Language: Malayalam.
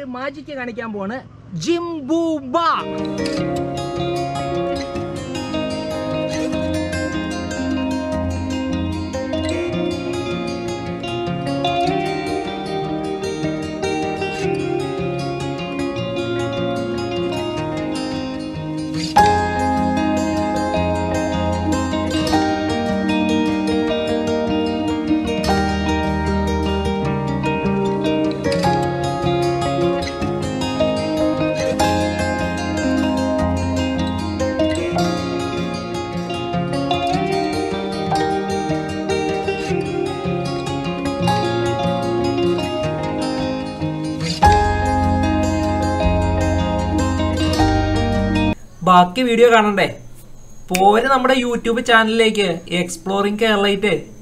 മാജിക്ക് കാണിക്കാൻ പോവാണ്. ജിംബൂബ. ബാക്കി വീഡിയോ കാണണ്ടേ? പോരെ നമ്മുടെ യൂട്യൂബ് ചാനലിലേക്ക് എക്സ്പ്ലോറിംഗ് കേരളയിട്ട്